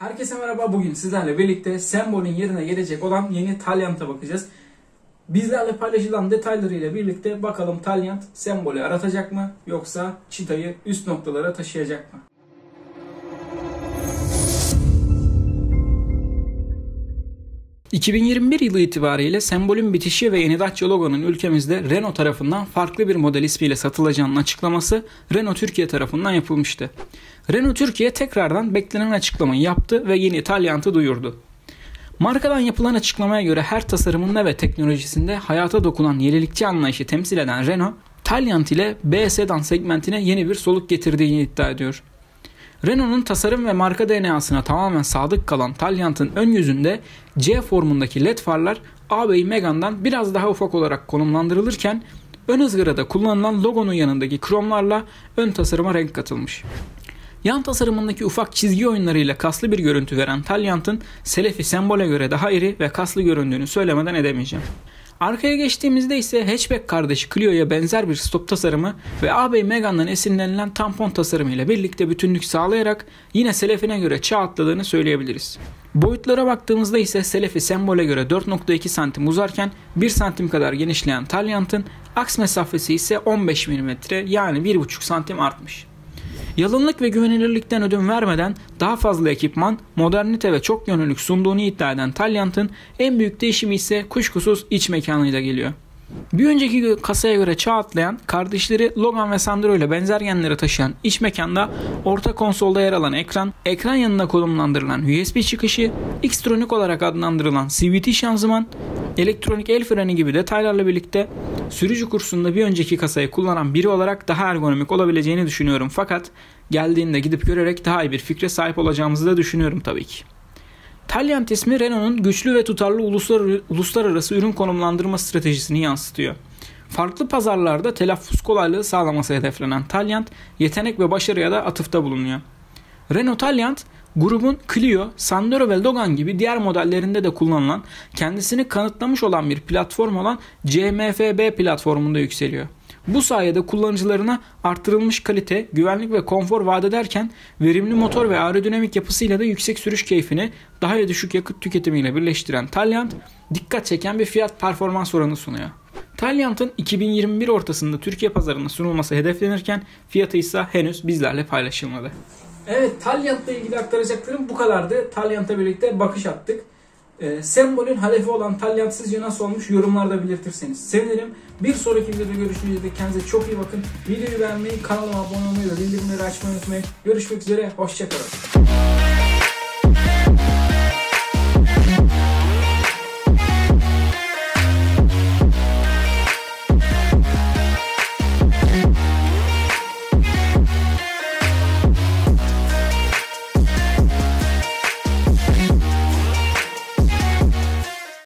Herkese merhaba. Bugün sizlerle birlikte sembolün yerine gelecek olan yeni Talyant'a bakacağız. Bizlerle paylaşılan detaylarıyla birlikte bakalım Talyant sembolü aratacak mı yoksa çıtayı üst noktalara taşıyacak mı? ...2021 yılı itibariyle sembolün bitişi ve yeni Dacia logonun ülkemizde Renault tarafından farklı bir model ismiyle satılacağının açıklaması Renault Türkiye tarafından yapılmıştı. Renault Türkiye tekrardan beklenen açıklamayı yaptı ve yeni Talyant'ı duyurdu. Markadan yapılan açıklamaya göre her tasarımında ve teknolojisinde hayata dokunan yenilikçi anlayışı temsil eden Renault, Talyant ile B sedan segmentine yeni bir soluk getirdiğini iddia ediyor. Renault'un tasarım ve marka DNA'sına tamamen sadık kalan Talyant'ın ön yüzünde C formundaki LED farlar ağabey Megane'dan biraz daha ufak olarak konumlandırılırken ön ızgarada kullanılan logonun yanındaki kromlarla ön tasarıma renk katılmış. Yan tasarımındaki ufak çizgi oyunlarıyla kaslı bir görüntü veren Talyant'ın Selefi sembole göre daha iri ve kaslı göründüğünü söylemeden edemeyeceğim. Arkaya geçtiğimizde ise hatchback kardeşi Clio'ya benzer bir stop tasarımı ve ağabey Megane'dan esinlenilen tampon tasarımıyla birlikte bütünlük sağlayarak yine Selefi'ne göre çağ atladığını söyleyebiliriz. Boyutlara baktığımızda ise Selefi sembole göre 4.2 santim uzarken 1 santim kadar genişleyen Talyant'ın aks mesafesi ise 15 mm yani 1.5 santim artmış. Yalınlık ve güvenilirlikten ödün vermeden daha fazla ekipman, modernite ve çok yönlülük sunduğunu iddia eden Talyant'ın en büyük değişimi ise kuşkusuz iç mekanıyla geliyor. Bir önceki kasaya göre çağ atlayan, kardeşleri Logan ve Sandero ile benzer genleri taşıyan iç mekanda orta konsolda yer alan ekran yanına konumlandırılan USB çıkışı, X-Tronic olarak adlandırılan CVT şanzıman, elektronik el freni gibi detaylarla birlikte sürücü kursunda bir önceki kasayı kullanan biri olarak daha ergonomik olabileceğini düşünüyorum. Fakat geldiğinde gidip görerek daha iyi bir fikre sahip olacağımızı da düşünüyorum tabii ki. Talyant ismi Renault'un güçlü ve tutarlı uluslararası ürün konumlandırma stratejisini yansıtıyor. Farklı pazarlarda telaffuz kolaylığı sağlaması hedeflenen Talyant, yetenek ve başarıya da atıfta bulunuyor. Renault Talyant, grubun Clio, Sandero ve Logan gibi diğer modellerinde de kullanılan, kendisini kanıtlamış olan bir platform olan CMF-B platformunda yükseliyor. Bu sayede kullanıcılarına artırılmış kalite, güvenlik ve konfor vaat ederken verimli motor ve aerodinamik yapısıyla da yüksek sürüş keyfini daha düşük yakıt tüketimiyle birleştiren Talyant, dikkat çeken bir fiyat performans oranı sunuyor. Talyant'ın 2021 ortasında Türkiye pazarına sunulması hedeflenirken fiyatı ise henüz bizlerle paylaşılmadı. Evet, Talyant'la ilgili aktaracaklarım bu kadardı. Talyant'la birlikte bakış attık. Sembolün hedefi olan Talyant sizce nasıl olmuş, yorumlarda belirtirseniz sevinirim. Bir sonraki videoda görüşmek üzere. Kendinize çok iyi bakın. Videoyu beğenmeyi, kanalıma abone olmayı ve bildirimleri açmayı unutmayın. Görüşmek üzere. Hoşçakalın.